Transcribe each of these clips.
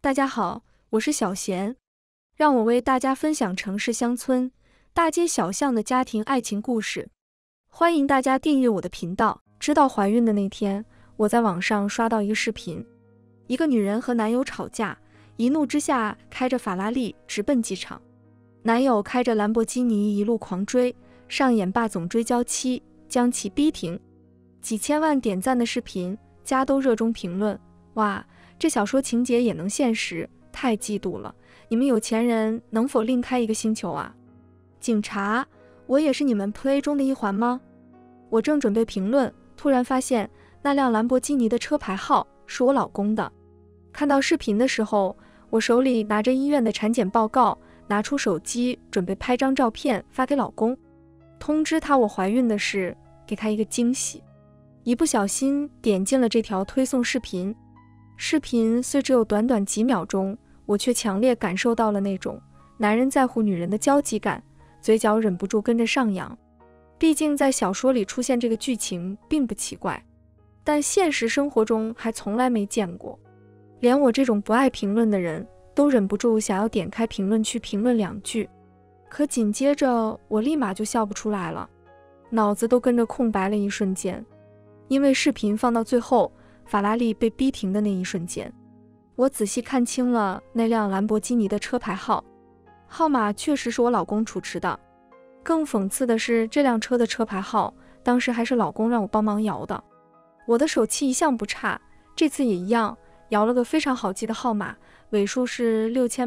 大家好，我是小贤，让我为大家分享城市乡村、大街小巷的家庭爱情故事。欢迎大家订阅我的频道。知道怀孕的那天，我在网上刷到一个视频，一个女人和男友吵架，一怒之下开着法拉利直奔机场，男友开着兰博基尼一路狂追，上演霸总追娇妻，将其逼停。几千万点赞的视频，家都热衷评论，哇，这小说情节也能现实，太嫉妒了！你们有钱人能否另开一个星球啊？警察，我也是你们 play 中的一环吗？我正准备评论，突然发现那辆兰博基尼的车牌号是我老公的。看到视频的时候，我手里拿着医院的产检报告，拿出手机准备拍张照片发给老公，通知他我怀孕的事，给他一个惊喜。一不小心点进了这条推送视频，视频虽只有短短几秒钟，我却强烈感受到了那种男人在乎女人的焦急感，嘴角忍不住跟着上扬。毕竟在小说里出现这个剧情并不奇怪，但现实生活中还从来没见过。连我这种不爱评论的人都忍不住想要点开评论区评论两句，可紧接着我立马就笑不出来了，脑子都跟着空白了一瞬间。因为视频放到最后，法拉利被逼停的那一瞬间，我仔细看清了那辆兰博基尼的车牌号，号码确实是我老公主持的。更讽刺的是，这辆车的车牌号当时还是老公让我帮忙摇的。我的手气一向不差，这次也一样，摇了个非常好记的号码，尾数是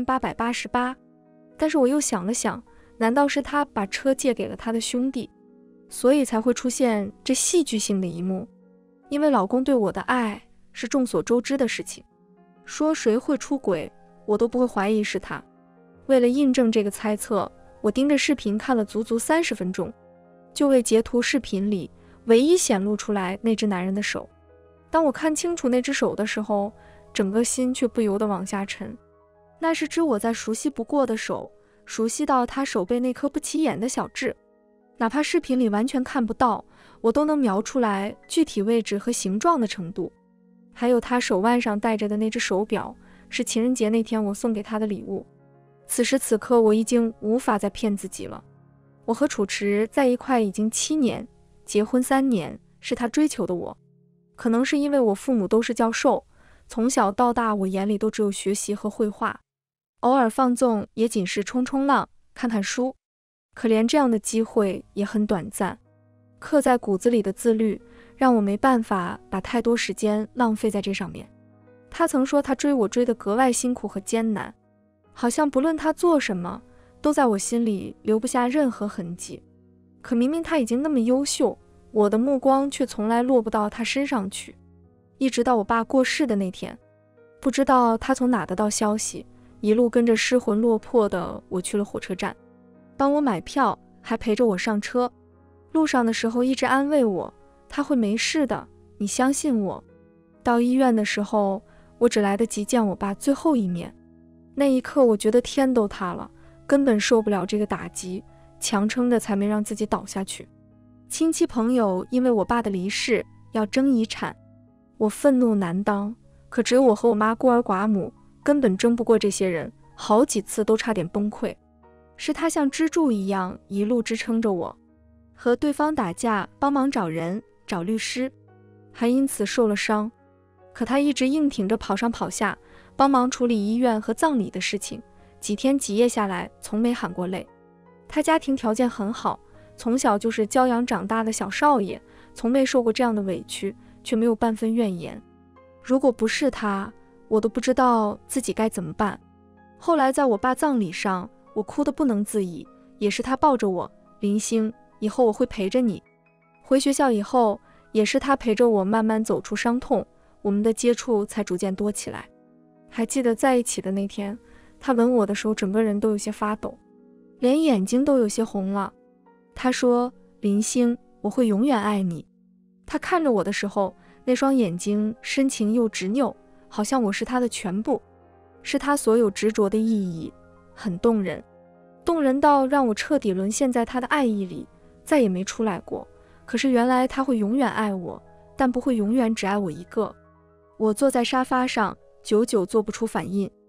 6888。但是我又想了想，难道是他把车借给了他的兄弟，所以才会出现这戏剧性的一幕？因为老公对我的爱是众所周知的事情，说谁会出轨，我都不会怀疑是他。为了印证这个猜测，我盯着视频看了足足30分钟，就为截图视频里唯一显露出来那只男人的手。当我看清楚那只手的时候，整个心却不由得往下沉。那是只我再熟悉不过的手，熟悉到他手背那颗不起眼的小痣，哪怕视频里完全看不到，我都能描出来具体位置和形状的程度。还有他手腕上戴着的那只手表，是情人节那天我送给他的礼物。此时此刻，我已经无法再骗自己了。我和楚池在一块已经7年，结婚3年，是他追求的我。可能是因为我父母都是教授，从小到大我眼里都只有学习和绘画，偶尔放纵也仅是冲冲浪，看看书。可连这样的机会也很短暂，刻在骨子里的自律让我没办法把太多时间浪费在这上面。他曾说他追我追得格外辛苦和艰难，好像不论他做什么都在我心里留不下任何痕迹。可明明他已经那么优秀，我的目光却从来落不到他身上去。一直到我爸过世的那天，不知道他从哪得到消息，一路跟着失魂落魄的我去了火车站，帮我买票，还陪着我上车。路上的时候一直安慰我，他会没事的，你相信我。到医院的时候，我只来得及见我爸最后一面。那一刻我觉得天都塌了，根本受不了这个打击，强撑着才没让自己倒下去。亲戚朋友因为我爸的离世要争遗产，我愤怒难当，可只有我和我妈孤儿寡母，根本争不过这些人，好几次都差点崩溃。是他像支柱一样一路支撑着我，和对方打架，帮忙找人找律师，还因此受了伤。可他一直硬挺着跑上跑下，帮忙处理医院和葬礼的事情，几天几夜下来从没喊过累。他家庭条件很好，从小就是教养长大的小少爷，从没受过这样的委屈，却没有半分怨言。如果不是他，我都不知道自己该怎么办。后来在我爸葬礼上，我哭得不能自已，也是他抱着我，林星，以后我会陪着你。回学校以后，也是他陪着我慢慢走出伤痛，我们的接触才逐渐多起来。还记得在一起的那天，他吻我的时候，整个人都有些发抖，连眼睛都有些红了。他说，林星，我会永远爱你。他看着我的时候，那双眼睛深情又执拗，好像我是他的全部，是他所有执着的意义，很动人，动人到让我彻底沦陷在他的爱意里，再也没出来过。可是原来他会永远爱我，但不会永远只爱我一个。我坐在沙发上，久久做不出反应，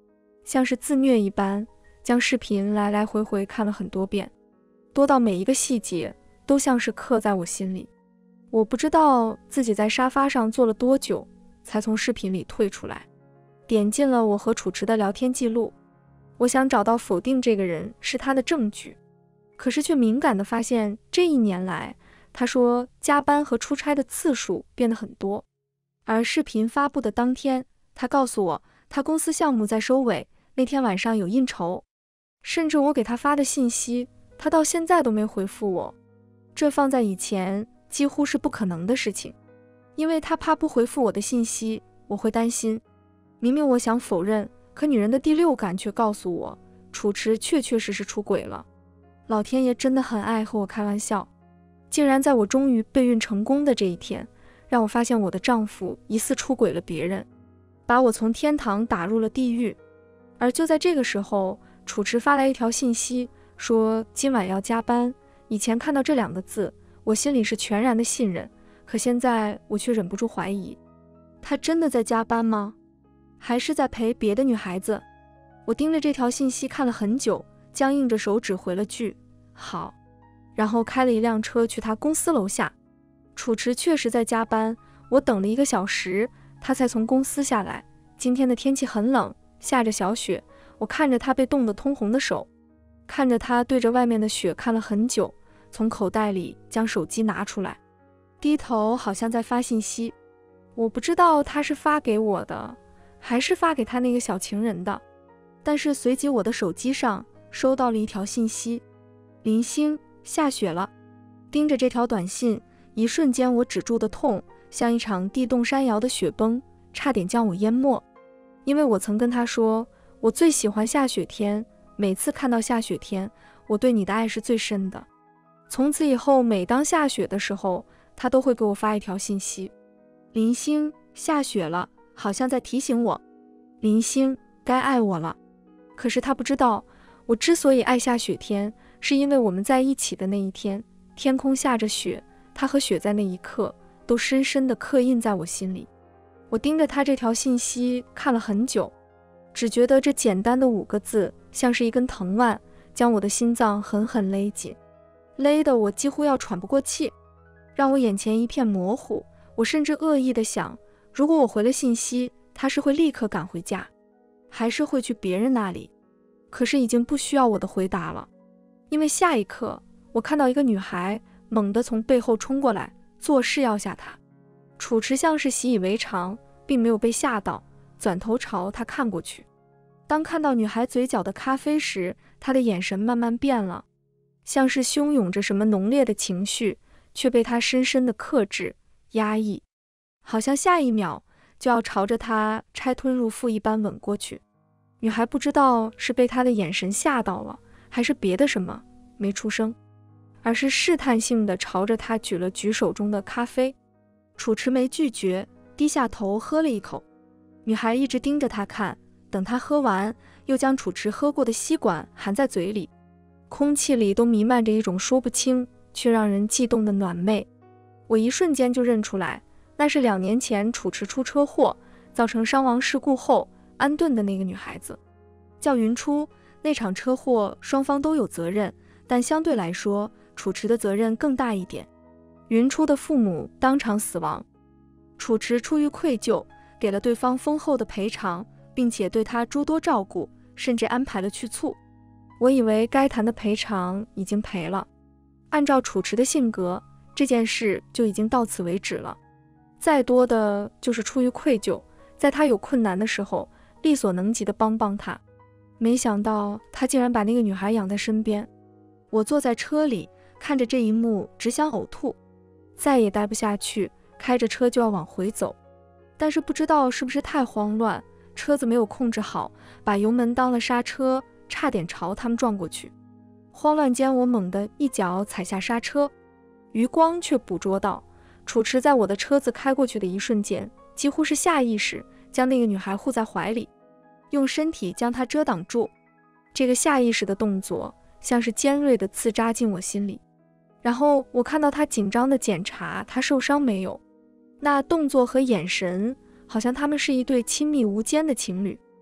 像是自虐一般，将视频来来回回看了很多遍，多到每一个细节都像是刻在我心里。我不知道自己在沙发上坐了多久，才从视频里退出来，点进了我和楚池的聊天记录。我想找到否定这个人是他的证据，可是却敏感地发现，这一年来，他说加班和出差的次数变得很多。而视频发布的当天，他告诉我他公司项目在收尾，那天晚上有应酬。甚至我给他发的信息，他到现在都没回复我。这放在以前几乎是不可能的事情，因为他怕不回复我的信息，我会担心。明明我想否认，可女人的第六感却告诉我，楚池确实出轨了。老天爷真的很爱和我开玩笑，竟然在我终于备孕成功的这一天，让我发现我的丈夫疑似出轨了别人，把我从天堂打入了地狱。而就在这个时候，楚池发来一条信息，说今晚要加班。以前看到这两个字，我心里是全然的信任，可现在我却忍不住怀疑，他真的在加班吗？还是在陪别的女孩子？我盯着这条信息看了很久，僵硬着手指回了句好，然后开了一辆车去他公司楼下。楚池确实在加班，我等了1个小时，他才从公司下来。今天的天气很冷，下着小雪，我看着他被冻得通红的手，看着他对着外面的雪看了很久，从口袋里将手机拿出来，低头好像在发信息。我不知道他是发给我的，还是发给他那个小情人的，但是随即我的手机上收到了一条信息：林星，下雪了。盯着这条短信，一瞬间我止住的痛，像一场地动山摇的雪崩，差点将我淹没。因为我曾跟他说，我最喜欢下雪天，每次看到下雪天，我对你的爱是最深的。从此以后，每当下雪的时候，他都会给我发一条信息：林星，下雪了，好像在提醒我，林星该爱我了。可是他不知道，我之所以爱下雪天，是因为我们在一起的那一天，天空下着雪，他和雪在那一刻都深深地刻印在我心里。我盯着他这条信息看了很久，只觉得这简单的5个字像是一根藤蔓，将我的心脏狠狠勒紧，勒得我几乎要喘不过气，让我眼前一片模糊。我甚至恶意地想，如果我回了信息，他是会立刻赶回家，还是会去别人那里？可是已经不需要我的回答了，因为下一刻我看到一个女孩猛地从背后冲过来，作势要吓他。楚池像是习以为常，并没有被吓到，转头朝他看过去。当看到女孩嘴角的咖啡时，他的眼神慢慢变了，像是汹涌着什么浓烈的情绪，却被他深深的克制压抑，好像下一秒就要朝着他拆吞入腹一般吻过去。女孩不知道是被他的眼神吓到了，还是别的什么，没出声，而是试探性地朝着他举了举手中的咖啡。楚池没拒绝，低下头喝了一口。女孩一直盯着他看，等他喝完，又将楚池喝过的吸管含在嘴里，空气里都弥漫着一种说不清却让人悸动的暖味。我一瞬间就认出来，那是2年前楚池出车祸造成伤亡事故后安顿的那个女孩子，叫云初。那场车祸双方都有责任，但相对来说，楚池的责任更大一点。云初的父母当场死亡，楚池出于愧疚，给了对方丰厚的赔偿，并且对他诸多照顾，甚至安排了去簇。我以为该谈的赔偿已经赔了，按照楚池的性格，这件事就已经到此为止了，再多的就是出于愧疚，在他有困难的时候力所能及的帮帮他。没想到他竟然把那个女孩养在身边。我坐在车里看着这一幕，只想呕吐，再也待不下去，开着车就要往回走。但是不知道是不是太慌乱，车子没有控制好，把油门当了刹车，差点朝他们撞过去。慌乱间，我猛地一脚踩下刹车，余光却捕捉到楚池在我的车子开过去的一瞬间，几乎是下意识将那个女孩护在怀里，用身体将她遮挡住。这个下意识的动作像是尖锐的刺扎进我心里。然后我看到他紧张地检查他受伤没有，那动作和眼神好像他们是一对亲密无间的情侣。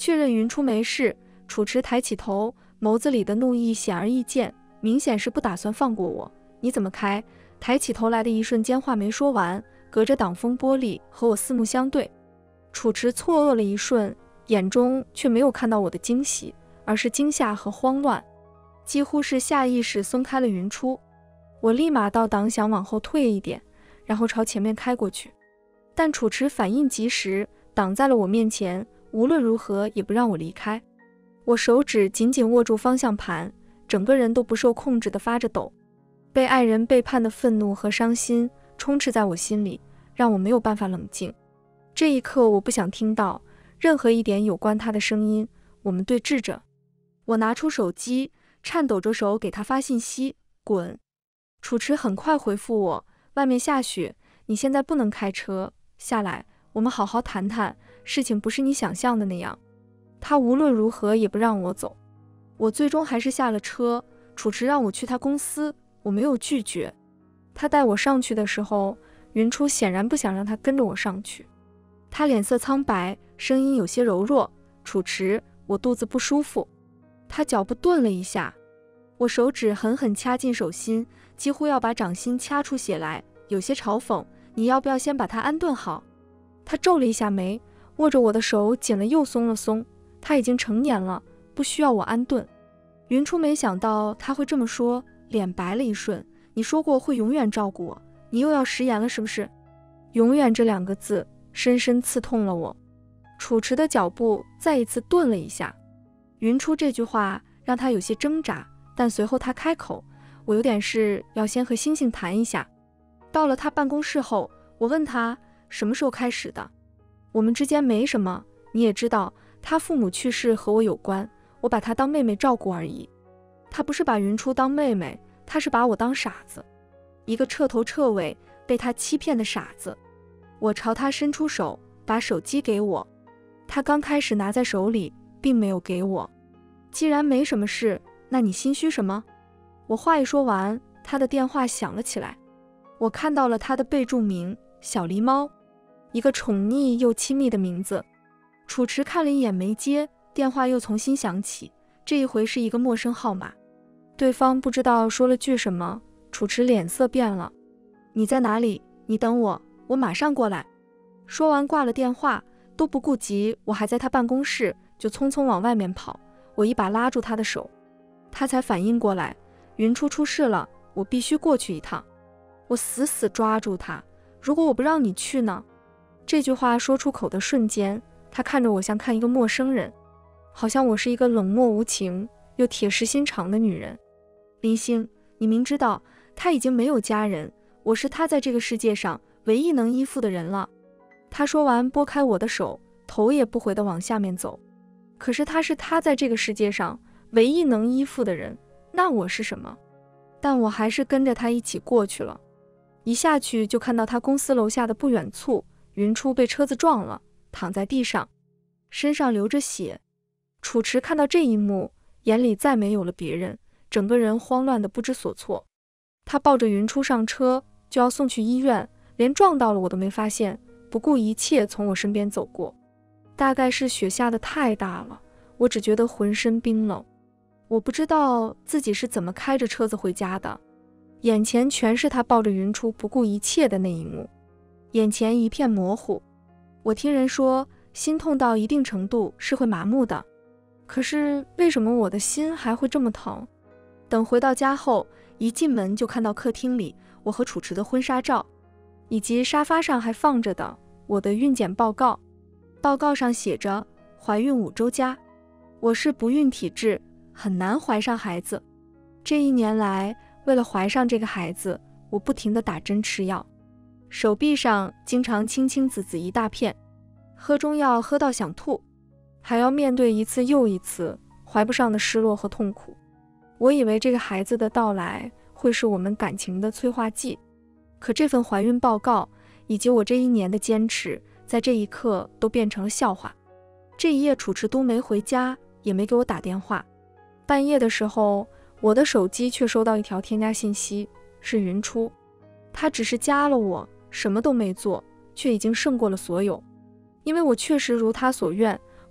确认云初没事，楚池抬起头，眸子里的怒意显而易见，明显是不打算放过我。你怎么开？抬起头来的一瞬间，话没说完，隔着挡风玻璃和我四目相对。楚池错愕了一瞬，眼中却没有看到我的惊喜，而是惊吓和慌乱，几乎是下意识松开了云初。我立马倒挡，想往后退一点，然后朝前面开过去，但楚池反应及时，挡在了我面前，无论如何也不让我离开。我手指紧紧握住方向盘，整个人都不受控制地发着抖。被爱人背叛的愤怒和伤心充斥在我心里，让我没有办法冷静。这一刻，我不想听到任何一点有关他的声音。我们对峙着，我拿出手机，颤抖着手给他发信息：滚。楚池很快回复我：外面下雪，你现在不能开车，下来，我们好好谈谈，事情不是你想象的那样。他无论如何也不让我走。我最终还是下了车，楚池让我去他公司，我没有拒绝。他带我上去的时候，云初显然不想让他跟着我上去。他脸色苍白，声音有些柔弱：楚池，我肚子不舒服。他脚步顿了一下，我手指狠狠掐进手心，几乎要把掌心掐出血来，有些嘲讽：你要不要先把他安顿好？他皱了一下眉，握着我的手紧了又松了松。他已经成年了，不需要我安顿。云初没想到他会这么说，脸白了一瞬：你说过会永远照顾我，你又要食言了是不是？永远这2个字深深刺痛了我。楚池的脚步再一次顿了一下，云初这句话让他有些挣扎，但随后他开口：我有点事要先和星星谈一下。到了他办公室后，我问他什么时候开始的。我们之间没什么，你也知道他父母去世和我有关，我把他当妹妹照顾而已。他不是把云初当妹妹，他是把我当傻子，一个彻头彻尾被他欺骗的傻子。我朝他伸出手，把手机给我。他刚开始拿在手里，并没有给我。既然没什么事，那你心虚什么？我话一说完，他的电话响了起来。我看到了他的备注名：小狸猫，一个宠溺又亲密的名字。楚池看了一眼没接，电话又重新响起，这一回是一个陌生号码。对方不知道说了句什么，楚池脸色变了。你在哪里？你等我，我马上过来。说完挂了电话，都不顾及我还在他办公室，就匆匆往外面跑。我一把拉住他的手，他才反应过来，云初出事了，我必须过去一趟。我死死抓住他，如果我不让你去呢？这句话说出口的瞬间，他看着我像看一个陌生人，好像我是一个冷漠无情又铁石心肠的女人。林星，你明知道他已经没有家人，我是他在这个世界上唯一能依附的人了。他说完拨开我的手，头也不回地往下面走。可是他是他在这个世界上唯一能依附的人，那我是什么？但我还是跟着他一起过去了。一下去就看到他公司楼下的不远处，云初被车子撞了，躺在地上，身上流着血。楚池看到这一幕，眼里再没有了别人，整个人慌乱的不知所措。他抱着云初上车，就要送去医院，连撞到了我都没发现，不顾一切从我身边走过。大概是雪下的太大了，我只觉得浑身冰冷。我不知道自己是怎么开着车子回家的，眼前全是他抱着云初不顾一切的那一幕，眼前一片模糊。我听人说，心痛到一定程度是会麻木的，可是为什么我的心还会这么疼？等回到家后，一进门就看到客厅里我和楚池的婚纱照，以及沙发上还放着的我的孕检报告。报告上写着怀孕5周加，我是不孕体质，很难怀上孩子。这1年来，为了怀上这个孩子，我不停地打针吃药，手臂上经常青青紫紫一大片，喝中药喝到想吐，还要面对一次又一次怀不上的失落和痛苦。我以为这个孩子的到来会是我们感情的催化剂，可这份怀孕报告以及我这1年的坚持，在这一刻都变成了笑话。这一夜楚池都没回家，也没给我打电话。半夜的时候，我的手机却收到一条添加信息，是云初。他只是加了我，什么都没做，却已经胜过了所有。因为我确实如他所愿，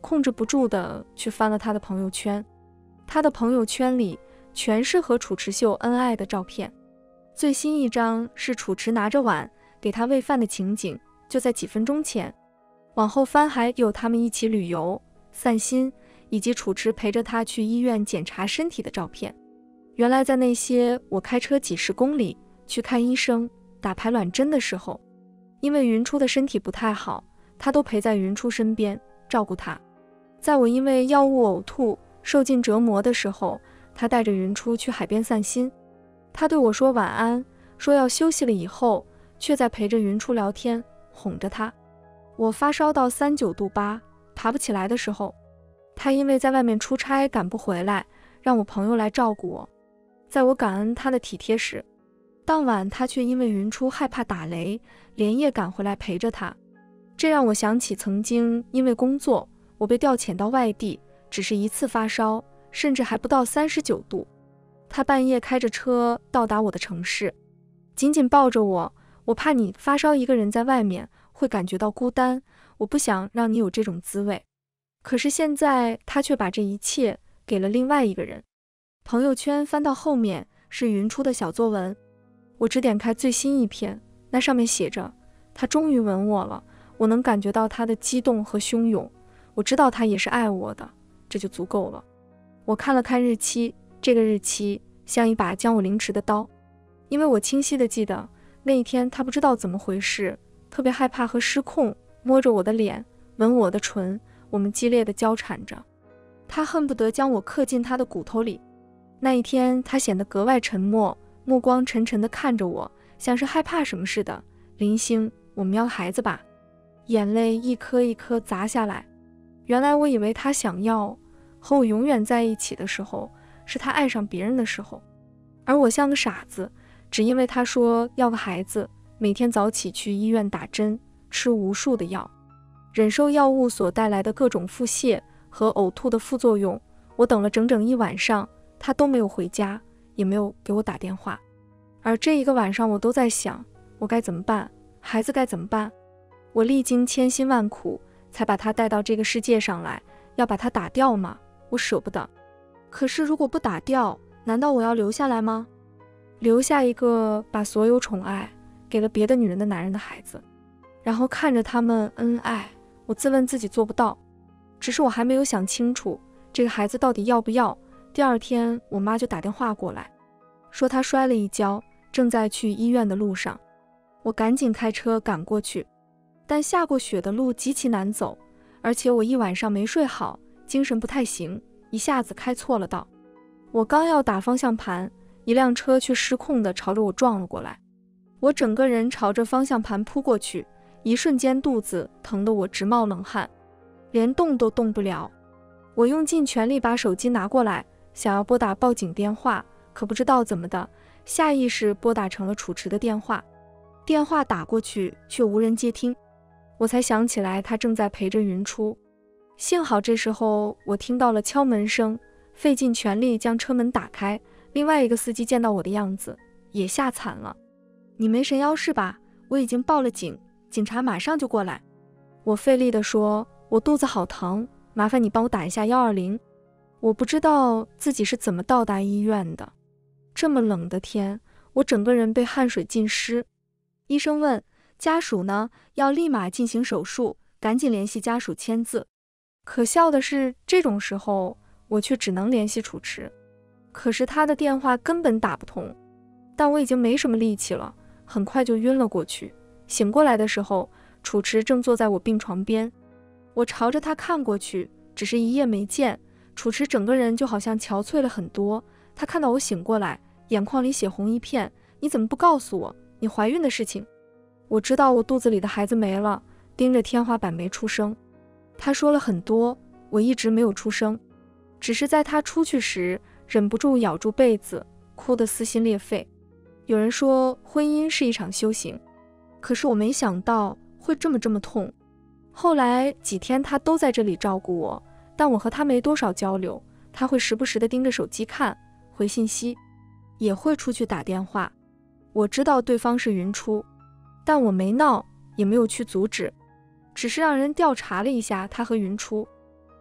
控制不住的去翻了他的朋友圈。他的朋友圈里全是和楚池秀恩爱的照片，最新一张是楚池拿着碗给他喂饭的情景，就在几分钟前。往后翻还有他们一起旅游、散心，以及楚池陪着他去医院检查身体的照片。原来在那些我开车几十公里去看医生、打排卵针的时候，因为云初的身体不太好，他都陪在云初身边照顾他。在我因为药物呕吐受尽折磨的时候，他带着云初去海边散心。他对我说晚安，说要休息了以后，却在陪着云初聊天，哄着他。我发烧到39度8，爬不起来的时候，他因为在外面出差赶不回来，让我朋友来照顾我。在我感恩他的体贴时，当晚他却因为云初害怕打雷，连夜赶回来陪着他。这让我想起曾经因为工作，我被调遣到外地，只是一次发烧，甚至还不到39度。他半夜开着车到达我的城市，紧紧抱着我，我怕你发烧一个人在外面会感觉到孤单，我不想让你有这种滋味。可是现在他却把这一切给了另外一个人。朋友圈翻到后面是云初的小作文，我只点开最新一篇，那上面写着他终于吻我了，我能感觉到他的激动和汹涌，我知道他也是爱我的，这就足够了。我看了看日期，这个日期像一把将我凌迟的刀，因为我清晰地记得那一天他不知道怎么回事，特别害怕和失控，摸着我的脸，吻我的唇，我们激烈地交缠着，他恨不得将我刻进他的骨头里。那一天他显得格外沉默，目光沉沉地看着我，像是害怕什么似的。林星，我们要孩子吧。眼泪一颗一颗砸下来。原来我以为他想要和我永远在一起的时候，是他爱上别人的时候，而我像个傻子，只因为他说要个孩子，每天早起去医院打针，吃无数的药，忍受药物所带来的各种腹泻和呕吐的副作用。我等了整整1晚上，他都没有回家，也没有给我打电话。而这一个晚上我都在想，我该怎么办，孩子该怎么办。我历经千辛万苦才把他带到这个世界上来，要把他打掉吗？我舍不得。可是如果不打掉，难道我要留下来吗？留下一个把所有宠爱给了别的女人的男人的孩子，然后看着他们恩爱。我自问自己做不到，只是我还没有想清楚这个孩子到底要不要。第二天我妈就打电话过来，说她摔了一跤，正在去医院的路上。我赶紧开车赶过去，但下过雪的路极其难走，而且我1晚上没睡好，精神不太行，一下子开错了道。我刚要打方向盘，一辆车却失控地朝着我撞了过来，我整个人朝着方向盘扑过去，一瞬间肚子疼得我直冒冷汗，连动都动不了。我用尽全力把手机拿过来，想要拨打报警电话，可不知道怎么的，下意识拨打成了楚池的电话。电话打过去却无人接听，我才想起来他正在陪着云初。幸好这时候我听到了敲门声，费尽全力将车门打开。另外一个司机见到我的样子也吓惨了。你没神妖是吧？我已经报了警，警察马上就过来。我费力地说，我肚子好疼，麻烦你帮我打一下120。我不知道自己是怎么到达医院的，这么冷的天，我整个人被汗水浸湿。医生问家属呢，要立马进行手术，赶紧联系家属签字。可笑的是，这种时候我却只能联系楚池，可是他的电话根本打不通。但我已经没什么力气了，很快就晕了过去。醒过来的时候，楚池正坐在我病床边，我朝着他看过去，只是一夜没见，楚池整个人就好像憔悴了很多。他看到我醒过来，眼眶里血红一片，你怎么不告诉我你怀孕的事情？我知道我肚子里的孩子没了，盯着天花板没出声。他说了很多，我一直没有出声，只是在他出去时忍不住咬住被子，哭得撕心裂肺。有人说婚姻是一场修行，可是我没想到会这么痛。后来几天他都在这里照顾我，但我和他没多少交流，他会时不时地盯着手机看，回信息，也会出去打电话。我知道对方是云初，但我没闹，也没有去阻止，只是让人调查了一下他和云初。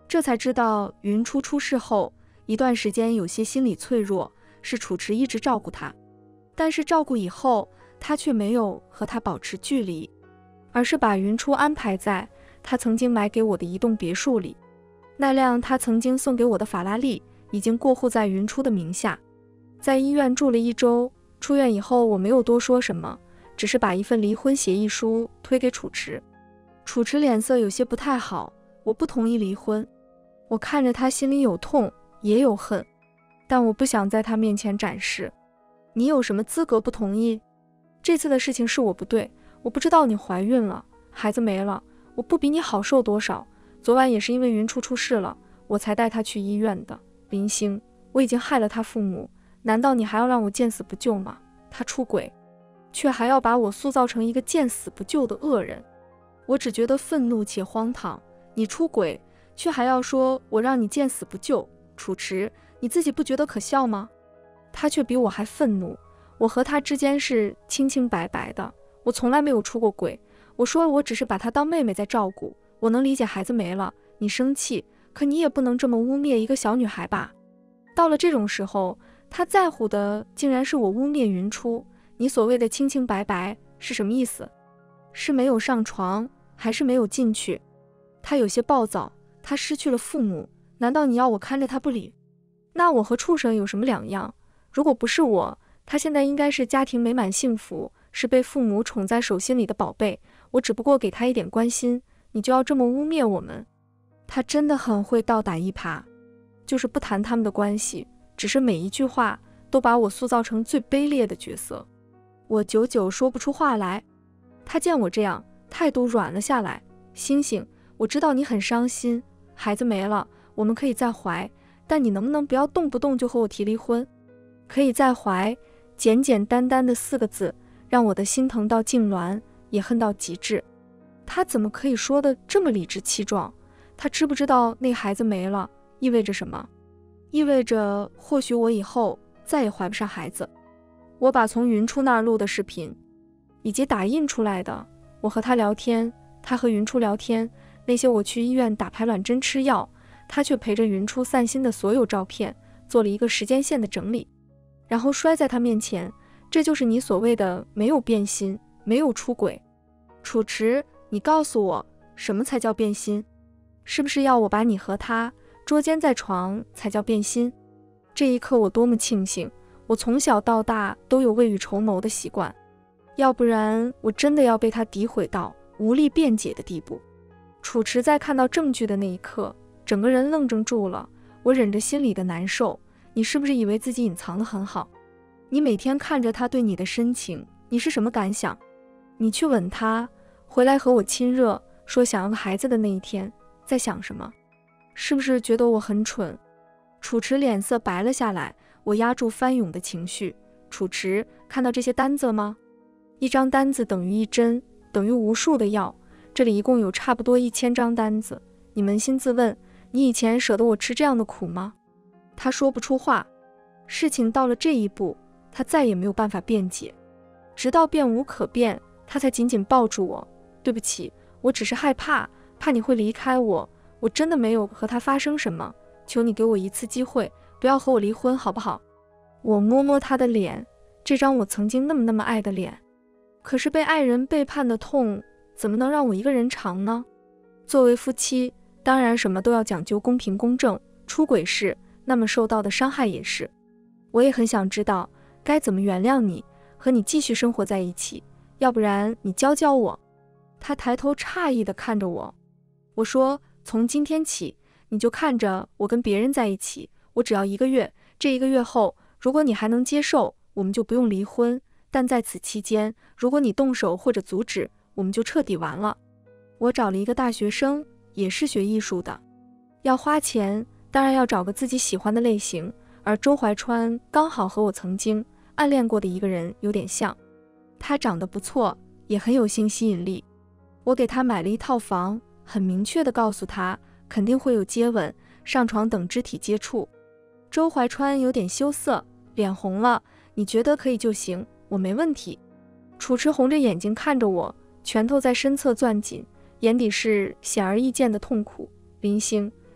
这才知道云初出事后一段时间有些心理脆弱，是楚池一直照顾他，但是照顾以后，他却没有和他保持距离，而是把云初安排在他曾经买给我的一栋别墅里。那辆他曾经送给我的法拉利已经过户在云初的名下。在医院住了1周，出院以后我没有多说什么，只是把一份离婚协议书推给楚池。楚池脸色有些不太好，我不同意离婚。我看着他心里有痛也有恨，但我不想在他面前展示。你有什么资格不同意？这次的事情是我不对，我不知道你怀孕了，孩子没了，我不比你好受多少。昨晚也是因为云初出事了，我才带他去医院的。林星，我已经害了他父母，难道你还要让我见死不救吗？他出轨，却还要把我塑造成一个见死不救的恶人，我只觉得愤怒且荒唐。你出轨，却还要说我让你见死不救，楚池，你自己不觉得可笑吗？他却比我还愤怒。我和他之间是清清白白的，我从来没有出过轨。我说我只是把他当妹妹在照顾，我能理解孩子没了你生气，可你也不能这么污蔑一个小女孩吧。到了这种时候，他在乎的竟然是我污蔑云初。你所谓的清清白白是什么意思？是没有上床，还是没有进去？他有些暴躁，他失去了父母，难道你要我看着他不理？那我和畜生有什么两样？如果不是我，他现在应该是家庭美满幸福，是被父母宠在手心里的宝贝，我只不过给他一点关心，你就要这么污蔑我们？他真的很会倒打一耙，就是不谈他们的关系，只是每一句话都把我塑造成最卑劣的角色。我久久说不出话来。他见我这样，态度软了下来。星星，我知道你很伤心，孩子没了，我们可以再怀，但你能不能不要动不动就和我提离婚？可以再怀，简简单单的4个字，让我的心疼到痉挛，也恨到极致。他怎么可以说的这么理直气壮？他知不知道那孩子没了意味着什么？意味着或许我以后再也怀不上孩子。我把从云初那儿录的视频以及打印出来的我和他聊天，他和云初聊天，那些我去医院打排卵针吃药，他却陪着云初散心的所有照片，做了一个时间线的整理，然后摔在他面前。这就是你所谓的没有变心，没有出轨。楚池，你告诉我，什么才叫变心？是不是要我把你和他捉奸在床才叫变心？这一刻我多么庆幸，我从小到大都有未雨绸缪的习惯，要不然我真的要被他诋毁到无力辩解的地步。楚池在看到证据的那一刻，整个人愣怔住了。我忍着心里的难受，你是不是以为自己隐藏得很好？你每天看着他对你的深情，你是什么感想？你去吻他，回来和我亲热，说想要个孩子的那一天，在想什么？是不是觉得我很蠢？楚池脸色白了下来，我压住翻涌的情绪。楚池，看到这些单子吗？一张单子等于1针，等于无数的药，这里一共有差不多1000张单子。你扪心自问，你以前舍得我吃这样的苦吗？他说不出话。事情到了这一步，他再也没有办法辩解，直到辩无可辩，他才紧紧抱住我。对不起，我只是害怕你会离开我，我真的没有和他发生什么，求你给我一次机会，不要和我离婚好不好？我摸摸他的脸，这张我曾经那么爱的脸。可是被爱人背叛的痛，怎么能让我一个人尝呢？作为夫妻，当然什么都要讲究公平公正，出轨是，那么受到的伤害也是。我也很想知道该怎么原谅你，和你继续生活在一起，要不然你教教我。他抬头诧异地看着我。我说，从今天起，你就看着我跟别人在一起，我只要1个月，这1个月后，如果你还能接受，我们就不用离婚，但在此期间，如果你动手或者阻止，我们就彻底完了。我找了一个大学生，也是学艺术的，要花钱，当然要找个自己喜欢的类型，而周怀川刚好和我曾经暗恋过的一个人有点像，他长得不错，也很有性吸引力。我给他买了一套房，很明确地告诉他，肯定会有接吻、上床等肢体接触。周怀川有点羞涩，脸红了，你觉得可以就行，我没问题。楚池红着眼睛看着我，拳头在身侧攥紧，眼底是显而易见的痛苦。林星，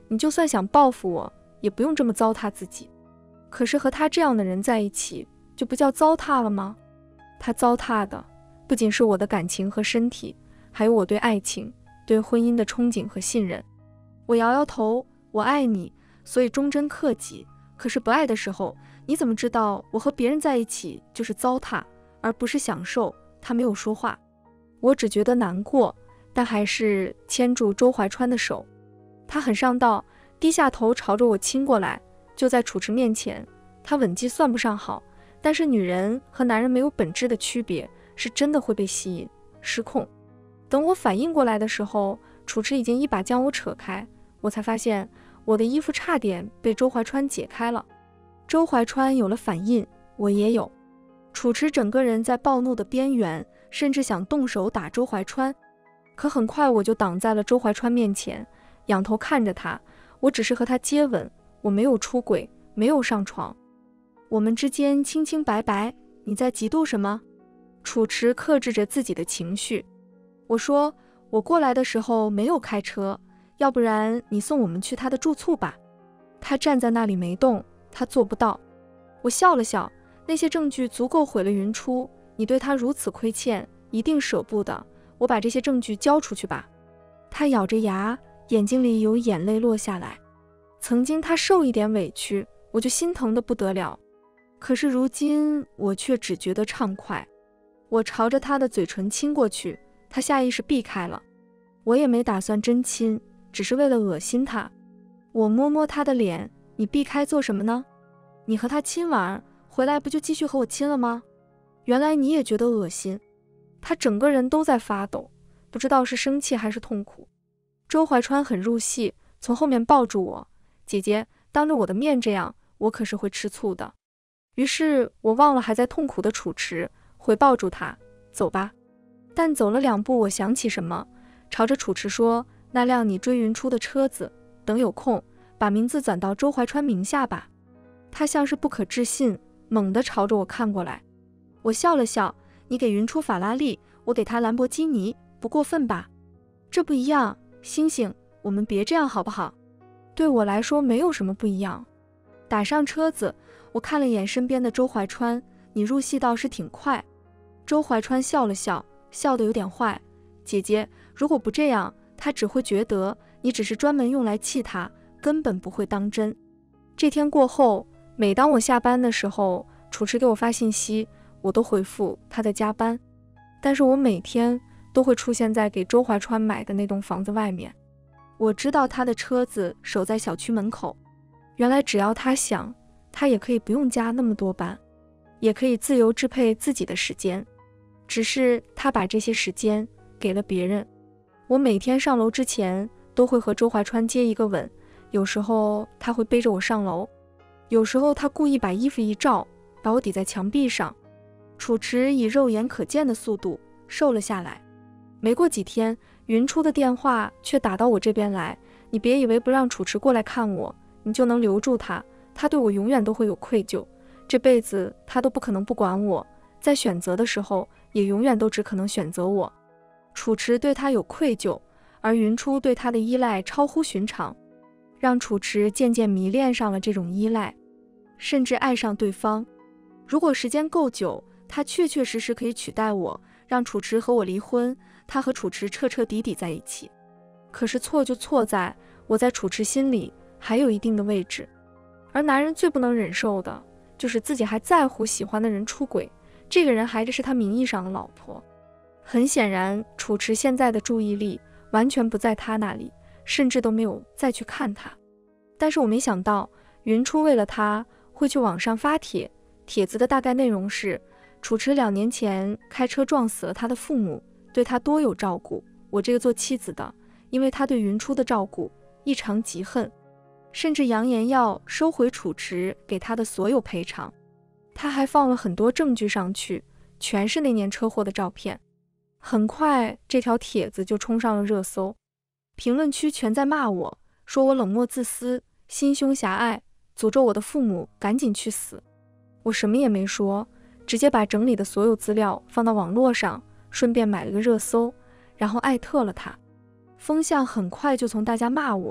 你就算想报复我，也不用这么糟蹋自己。可是和他这样的人在一起，就不叫糟蹋了吗？他糟蹋的不仅是我的感情和身体，还有我对爱情、对婚姻的憧憬和信任。我摇摇头，我爱你，所以忠贞克己。可是不爱的时候，你怎么知道我和别人在一起就是糟蹋，而不是享受？他没有说话，我只觉得难过，但还是牵住周怀川的手。他很上道，低下头朝着我亲过来，就在楚池面前。他吻技算不上好，但是女人和男人没有本质的区别，是真的会被吸引、失控。等我反应过来的时候，楚池已经一把将我扯开，我才发现我的衣服差点被周怀川解开了。周怀川有了反应，我也有。楚池整个人在暴怒的边缘，甚至想动手打周怀川，可很快我就挡在了周怀川面前，仰头看着他。我只是和他接吻，我没有出轨，没有上床，我们之间清清白白。你在嫉妒什么？楚池克制着自己的情绪。我说，我过来的时候没有开车，要不然你送我们去他的住处吧。他站在那里没动，他做不到。我笑了笑，那些证据足够毁了云初，你对他如此亏欠，一定舍不得。我把这些证据交出去吧。他咬着牙，眼睛里有眼泪落下来。曾经他受一点委屈，我就心疼得不得了，可是如今我却只觉得畅快。我朝着他的嘴唇亲过去，他下意识避开了。我也没打算真亲，只是为了恶心他。我摸摸他的脸，你避开做什么呢？你和他亲完回来不就继续和我亲了吗？原来你也觉得恶心。他整个人都在发抖，不知道是生气还是痛苦。周怀川很入戏，从后面抱住我，姐姐，当着我的面这样，我可是会吃醋的。于是我忘了还在痛苦的楚池，回抱住他，走吧。但走了2步，我想起什么，朝着楚池说，那辆你追云初的车子，等有空把名字转到周怀川名下吧。他像是不可置信，猛地朝着我看过来。我笑了笑，你给云初法拉利，我给他兰博基尼，不过分吧？这不一样，星星，我们别这样好不好？对我来说没有什么不一样。打上车子，我看了眼身边的周怀川，你入戏倒是挺快。周怀川笑了笑，笑得有点坏。姐姐，如果不这样，他只会觉得你只是专门用来气他，根本不会当真。这天过后，每当我下班的时候，楚池给我发信息，我都回复他在加班。但是我每天都会出现在给周怀川买的那栋房子外面。我知道他的车子守在小区门口，原来只要他想，他也可以不用加那么多班，也可以自由支配自己的时间，只是他把这些时间给了别人。我每天上楼之前都会和周怀川接一个吻，有时候他会背着我上楼，有时候他故意把衣服一罩，把我抵在墙壁上。楚池以肉眼可见的速度瘦了下来。没过几天，云初的电话却打到我这边来，你别以为不让楚池过来看我，你就能留住他，他对我永远都会有愧疚，这辈子他都不可能不管我，在选择的时候也永远都只可能选择我。楚池对他有愧疚，而云初对他的依赖超乎寻常，让楚池渐渐迷恋上了这种依赖，甚至爱上对方。如果时间够久，他确确实实可以取代我，让楚池和我离婚，他和楚池彻彻底底在一起。可是错就错在我在楚池心里还有一定的位置，而男人最不能忍受的就是自己还在乎喜欢的人出轨，这个人还是他名义上的老婆。很显然，楚池现在的注意力完全不在他那里，甚至都没有再去看他。但是我没想到云初为了他会去网上发帖，帖子的大概内容是楚池2年前开车撞死了他的父母，对他多有照顾，我这个做妻子的因为他对云初的照顾异常嫉恨，甚至扬言要收回楚池给他的所有赔偿。他还放了很多证据上去，全是那年车祸的照片。很快这条帖子就冲上了热搜，评论区全在骂我，说我冷漠自私，心胸狭隘，诅咒我的父母赶紧去死。我什么也没说，直接把整理的所有资料放到网络上，顺便买了个热搜，然后艾特了他。风向很快就从大家骂我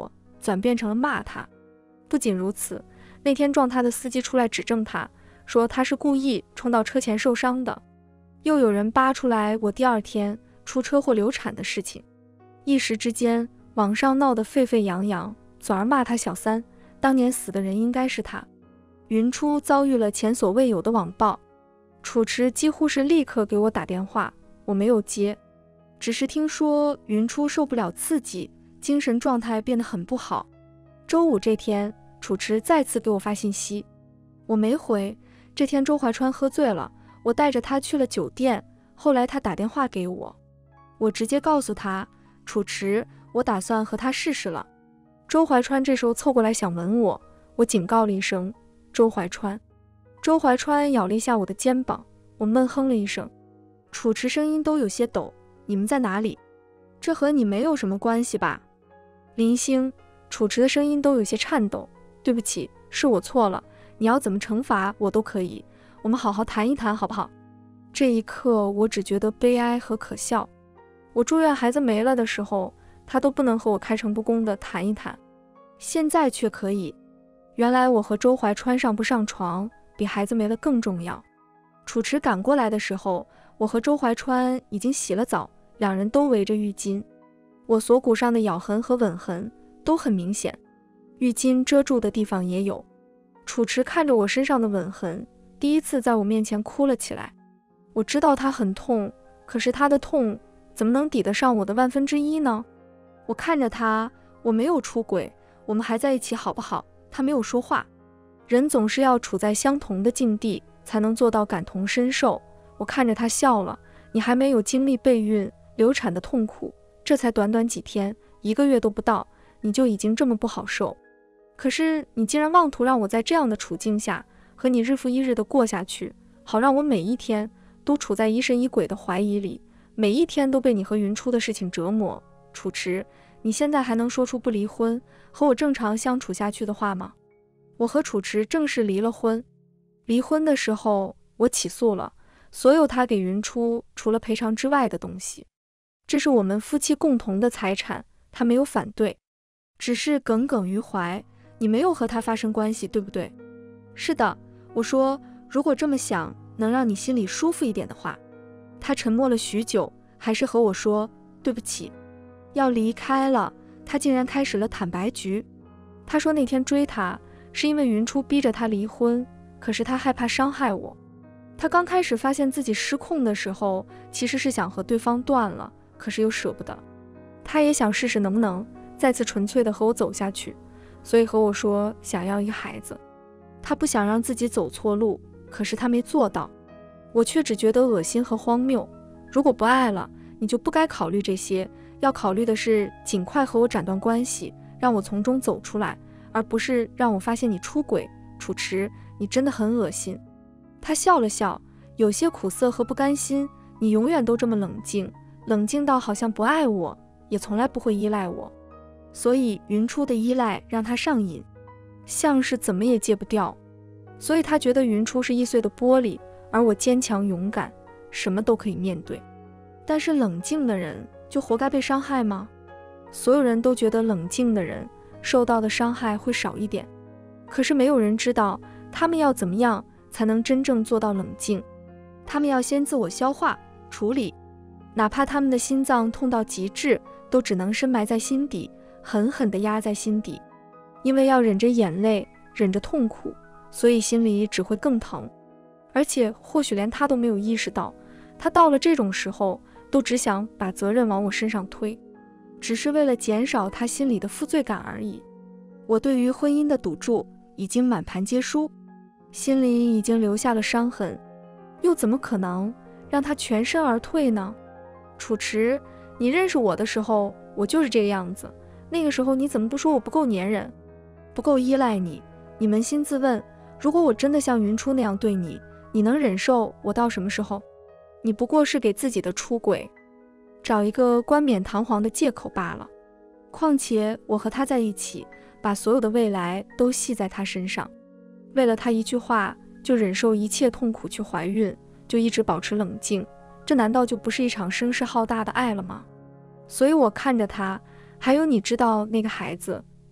转变成了骂他。不仅如此，那天撞他的司机出来指证他，说他是故意冲到车前受伤的。又有人扒出来我第二天出车祸流产的事情，一时之间网上闹得沸沸扬扬，转而骂他小三，当年死的人应该是他。云初遭遇了前所未有的网暴，楚池几乎是立刻给我打电话，我没有接，只是听说云初受不了刺激，精神状态变得很不好。周五这天，楚池再次给我发信息，我没回。这天周怀川喝醉了，我带着他去了酒店，后来他打电话给我，我直接告诉他，楚池，我打算和他试试了。周怀川这时候凑过来想吻我，我警告了一声，周怀川。周怀川咬了一下我的肩膀，我闷哼了一声。楚池声音都有些抖，你们在哪里？这和你没有什么关系吧？林星，楚池的声音都有些颤抖，对不起，是我错了，你要怎么惩罚我都可以，我们好好谈一谈好不好？这一刻我只觉得悲哀和可笑。我住院孩子没了的时候，他都不能和我开诚布公地谈一谈，现在却可以。原来我和周怀川上不上床比孩子没了更重要。楚池赶过来的时候，我和周怀川已经洗了澡，两人都围着浴巾，我锁骨上的咬痕和吻痕都很明显，浴巾遮住的地方也有。楚池看着我身上的吻痕，第一次在我面前哭了起来。我知道他很痛，可是他的痛怎么能抵得上我的1/1000呢？我看着他，我没有出轨，我们还在一起好不好？他没有说话。人总是要处在相同的境地，才能做到感同身受。我看着他笑了，你还没有经历备孕、流产的痛苦，这才短短几天，1个月都不到，你就已经这么不好受。可是你竟然妄图让我在这样的处境下和你日复一日的过下去，好让我每一天都处在疑神疑鬼的怀疑里，每一天都被你和云初的事情折磨。楚池，你现在还能说出不离婚，和我正常相处下去的话吗？我和楚池正式离了婚。离婚的时候，我起诉了所有他给云初除了赔偿之外的东西，这是我们夫妻共同的财产，他没有反对，只是耿耿于怀。你没有和他发生关系，对不对？是的，我说，如果这么想能让你心里舒服一点的话。他沉默了许久，还是和我说对不起，要离开了。他竟然开始了坦白局。他说那天追他是因为云初逼着他离婚，可是他害怕伤害我。他刚开始发现自己失控的时候，其实是想和对方断了，可是又舍不得。他也想试试能不能再次纯粹的和我走下去，所以和我说想要一个孩子。他不想让自己走错路，可是他没做到。我却只觉得恶心和荒谬。如果不爱了，你就不该考虑这些，要考虑的是尽快和我斩断关系，让我从中走出来，而不是让我发现你出轨。楚池，你真的很恶心。他笑了笑，有些苦涩和不甘心。你永远都这么冷静，冷静到好像不爱我，也从来不会依赖我。所以云初的依赖让他上瘾，像是怎么也戒不掉。所以他觉得云初是易碎的玻璃，而我坚强勇敢，什么都可以面对。但是冷静的人就活该被伤害吗？所有人都觉得冷静的人受到的伤害会少一点，可是没有人知道他们要怎么样才能真正做到冷静。他们要先自我消化处理，哪怕他们的心脏痛到极致，都只能深埋在心底，狠狠地压在心底。因为要忍着眼泪，忍着痛苦，所以心里只会更疼。而且或许连他都没有意识到，他到了这种时候都只想把责任往我身上推，只是为了减少他心里的负罪感而已。我对于婚姻的赌注已经满盘皆输，心里已经留下了伤痕，又怎么可能让他全身而退呢？楚池，你认识我的时候我就是这个样子，那个时候你怎么不说我不够粘人，不够依赖你？你扪心自问，如果我真的像云初那样对你，你能忍受我到什么时候？你不过是给自己的出轨找一个冠冕堂皇的借口罢了。况且我和他在一起，把所有的未来都系在他身上，为了他一句话就忍受一切痛苦去怀孕，就一直保持冷静，这难道就不是一场声势浩大的爱了吗？所以我看着他，还有你知道那个孩子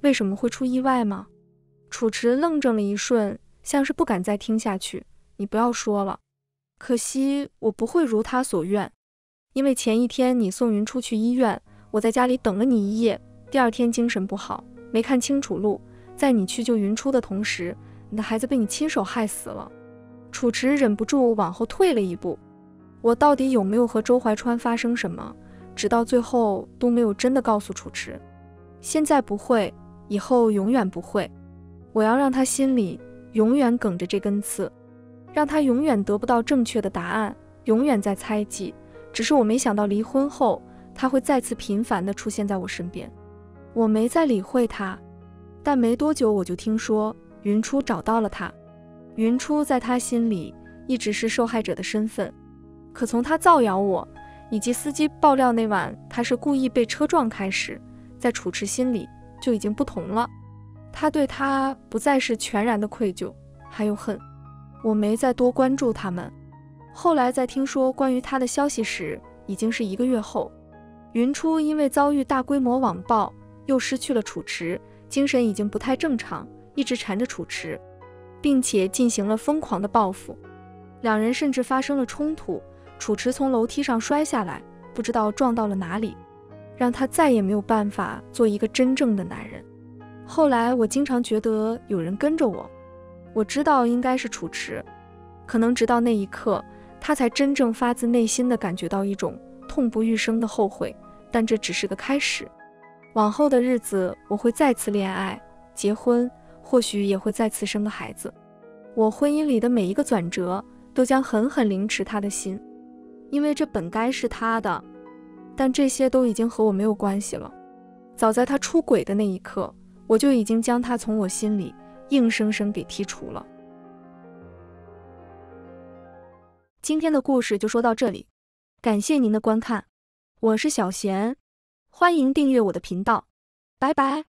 为什么会出意外吗？楚池愣怔了一瞬，像是不敢再听下去。你不要说了。可惜我不会如他所愿，因为前一天你送云初去医院，我在家里等了你一夜，第二天精神不好，没看清楚路，在你去救云初的同时，你的孩子被你亲手害死了。楚池忍不住往后退了一步。我到底有没有和周怀川发生什么，直到最后都没有真的告诉楚池。现在不会，以后永远不会。我要让他心里永远梗着这根刺，让他永远得不到正确的答案，永远在猜忌。只是我没想到离婚后，他会再次频繁地出现在我身边。我没再理会他，但没多久我就听说云初找到了他。云初在他心里一直是受害者的身份，可从他造谣我以及司机爆料那晚他是故意被车撞开始，在楚池心里就已经不同了。他对他不再是全然的愧疚，还有恨。我没再多关注他们。后来在听说关于他的消息时，已经是1个月后。云初因为遭遇大规模网暴，又失去了楚池，精神已经不太正常，一直缠着楚池，并且进行了疯狂的报复。两人甚至发生了冲突，楚池从楼梯上摔下来，不知道撞到了哪里，让他再也没有办法做一个真正的男人。后来我经常觉得有人跟着我，我知道应该是楚池，可能直到那一刻，他才真正发自内心地感觉到一种痛不欲生的后悔，但这只是个开始。往后的日子，我会再次恋爱、结婚，或许也会再次生个孩子。我婚姻里的每一个转折，都将狠狠凌迟他的心，因为这本该是他的，但这些都已经和我没有关系了。早在他出轨的那一刻，我就已经将他从我心里硬生生给剔除了。今天的故事就说到这里，感谢您的观看，我是小贤，欢迎订阅我的频道，拜拜。